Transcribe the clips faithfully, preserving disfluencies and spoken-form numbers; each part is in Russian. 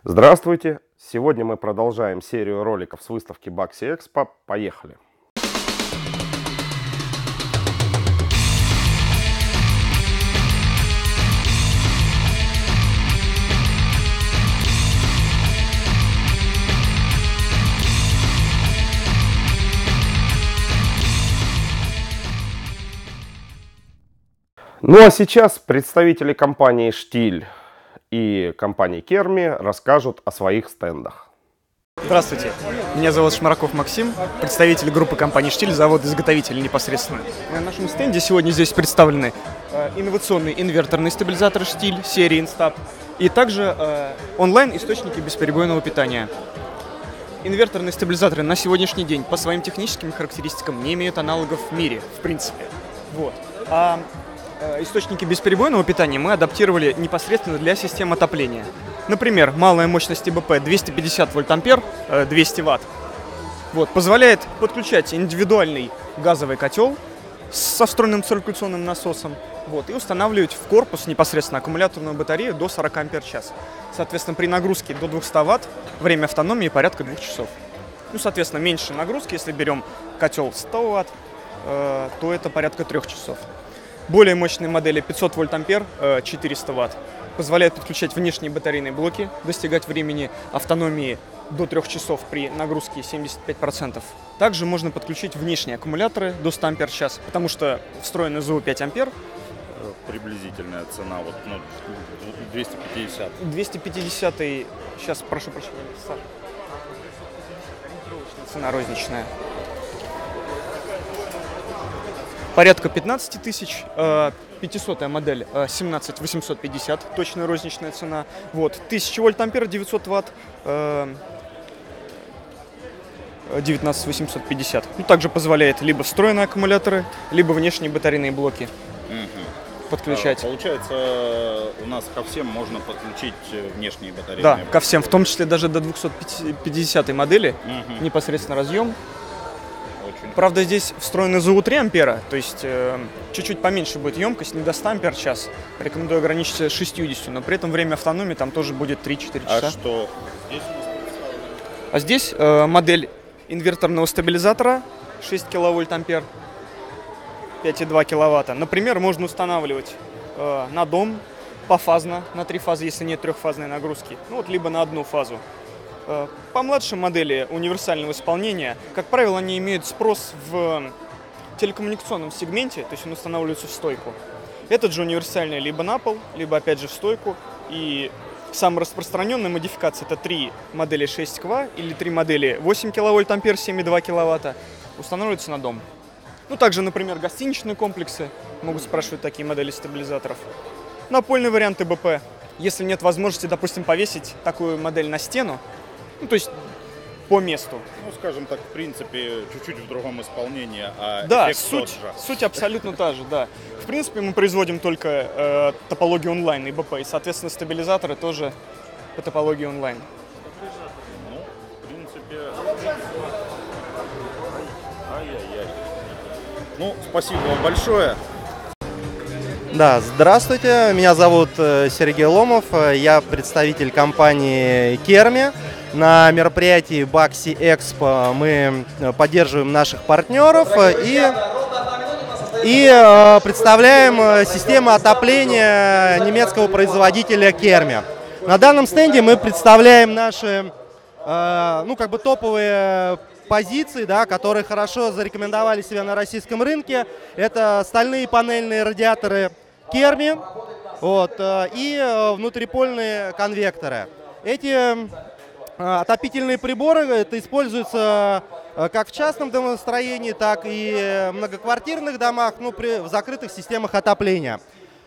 Здравствуйте! Сегодня мы продолжаем серию роликов с выставки Baxi Expo. Поехали! Ну а сейчас представители компании Штиль и компании Керми расскажут о своих стендах. Здравствуйте, меня зовут Шмараков Максим, представитель группы компании Штиль, завод-изготовитель непосредственно. На нашем стенде сегодня здесь представлены э, инновационные инверторные стабилизаторы Штиль серии Instap и также э, онлайн-источники бесперебойного питания. Инверторные стабилизаторы на сегодняшний день по своим техническим характеристикам не имеют аналогов в мире, в принципе. Вот. А источники бесперебойного питания мы адаптировали непосредственно для систем отопления. Например, малая мощность ИБП двести пятьдесят вольт-ампер, двести ватт, вот, позволяет подключать индивидуальный газовый котел со встроенным циркуляционным насосом, вот, и устанавливать в корпус непосредственно аккумуляторную батарею до сорока ампер-час. Соответственно, при нагрузке до двухсот ватт время автономии порядка двух часов. Ну, соответственно, меньше нагрузки, если берем котел сто ватт, э, то это порядка трех часов. Более мощные модели пятьсот вольт-ампер, четыреста ватт, позволяют подключать внешние батарейные блоки, достигать времени автономии до трех часов при нагрузке семьдесят пять процентов. Также можно подключить внешние аккумуляторы до ста ампер-час, потому что встроенный ЗОУ пять ампер. Приблизительная цена, вот, ну, двести пятьдесят. двести пятьдесят, сейчас прошу прощения, Саша. Цена розничная. Порядка пятнадцать тысяч, пятисотая модель семнадцать тысяч восемьсот пятьдесят, точная розничная цена. Вот, тысяча вольт-ампер, девятьсот ватт, девятнадцать тысяч восемьсот пятьдесят. Ну, также позволяет либо встроенные аккумуляторы, либо внешние батарейные блоки угу. подключать. А, получается, у нас ко всем можно подключить внешние батареи? Да, ко всем, в том числе даже до двухсот пятидесятой модели, угу. непосредственно разъем. Правда, здесь встроены ЗОУ три ампера, то есть э, чуть-чуть поменьше будет емкость, не до ста ампер-час. Рекомендую ограничиться шестьюдесятью, но при этом время автономии там тоже будет три-четыре часа. А что здесь? А здесь э, модель инверторного стабилизатора шесть киловольт-ампер, пять и два киловатта. Например, можно устанавливать э, на дом пофазно, на три фазы, если нет трехфазной нагрузки, ну вот либо на одну фазу. По младшей модели универсального исполнения, как правило, они имеют спрос в телекоммуникационном сегменте, то есть он устанавливается в стойку. Этот же универсальный либо на пол, либо опять же в стойку. И самая распространенная модификация — это три модели шесть ква или три модели восемь киловольт-ампер, семь и два киловатта, устанавливаются на дом. Ну, также, например, гостиничные комплексы могут спрашивать такие модели стабилизаторов. Напольный вариант ИБП. Если нет возможности, допустим, повесить такую модель на стену, ну, то есть по месту. Ну, скажем так, в принципе, чуть-чуть в другом исполнении, а да, эффект суть, тот же. Суть абсолютно та же, да. В принципе, мы производим только э, топологию онлайн ИБП, и, соответственно, стабилизаторы тоже по топологии онлайн. Ну, в принципе... Ай-яй-яй. Ну, спасибо вам большое. Да, здравствуйте, меня зовут Сергей Ломов, я представитель компании Керми. На мероприятии Baxi Expo мы поддерживаем наших партнеров и, и представляем систему отопления немецкого производителя Керми. На данном стенде мы представляем наши ну, как бы топовые позиции, да, которые хорошо зарекомендовали себя на российском рынке. Это стальные панельные радиаторы Керми, вот, и внутрипольные конвекторы. Эти отопительные приборы это используются как в частном домостроении, так и в многоквартирных домах, ну, при, в закрытых системах отопления.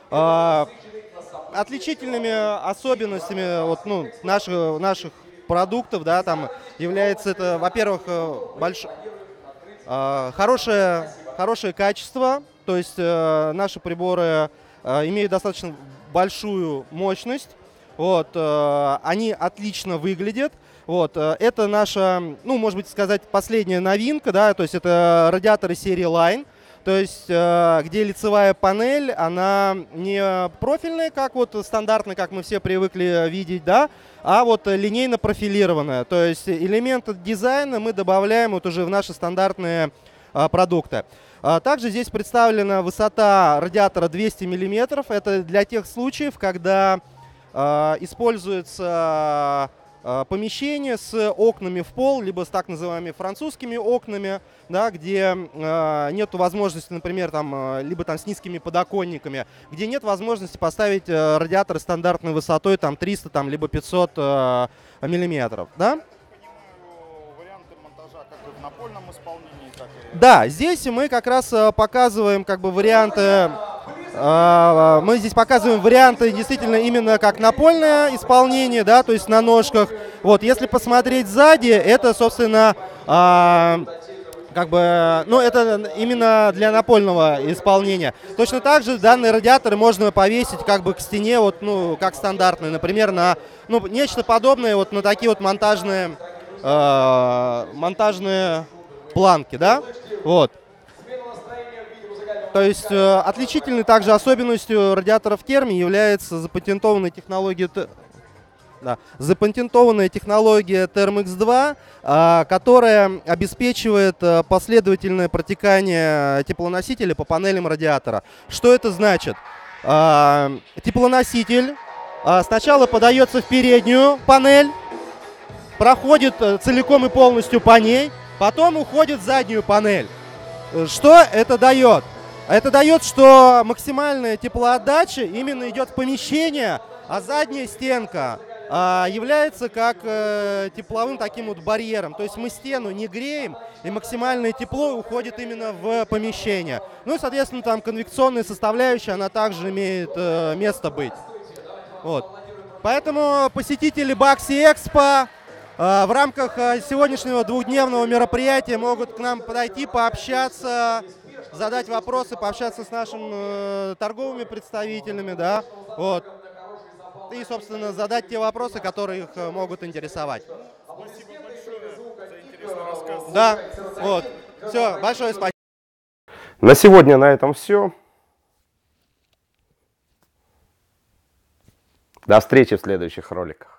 Отличительными особенностями вот, ну, наших, наших продуктов, да, там является это, во-первых, больш... хорошее, хорошее качество, то есть наши приборы имеют достаточно большую мощность. Вот, э, они отлично выглядят. Вот, э, это наша, ну, может быть сказать, последняя новинка, да, то есть это радиаторы серии Line. то есть э, где лицевая панель, она не профильная, как вот стандартно, как мы все привыкли видеть, да, а вот линейно профилированная. То есть элементы дизайна мы добавляем вот уже в наши стандартные э, продукты. А также здесь представлена высота радиатора двести миллиметров. Это для тех случаев, когда э, используется э, помещение с окнами в пол, либо с так называемыми французскими окнами, да, где э, нет возможности, например, там, э, либо там с низкими подоконниками, где нет возможности поставить э, радиаторы стандартной высотой там, триста там, либо пятьсот э, миллиметров. Да? Да, здесь мы как раз показываем как бы варианты, э, мы здесь показываем варианты действительно именно как напольное исполнение, да, то есть на ножках. Вот, если посмотреть сзади, это, собственно, э, как бы, ну, это именно для напольного исполнения. Точно так же данные радиаторы можно повесить как бы к стене, вот, ну, как стандартные, например, на, ну, нечто подобное вот на такие вот монтажные, э, монтажные планки, да, вот. То есть э, отличительной также особенностью радиаторов Керми является запатентованная технология, да, запатентованная технология терм икс два, э, которая обеспечивает э, последовательное протекание теплоносителя по панелям радиатора. Что это значит? Э, теплоноситель э, сначала подается в переднюю панель, проходит э, целиком и полностью по ней, потом уходит в заднюю панель. Что это дает? Это дает, что максимальная теплоотдача именно идет в помещение, а задняя стенка а, является как а, тепловым таким вот барьером. То есть мы стену не греем, и максимальное тепло уходит именно в помещение. Ну и, соответственно, там конвекционная составляющая, она также имеет а, место быть. Вот. Поэтому посетители Baxi Expo в рамках сегодняшнего двухдневного мероприятия могут к нам подойти, пообщаться, задать вопросы, пообщаться с нашими э, торговыми представителями, да, вот, и, собственно, задать те вопросы, которые их э, могут интересовать. Спасибо большое за интересный рассказ. Да, вот, все, большое спасибо. На сегодня на этом все. До встречи в следующих роликах.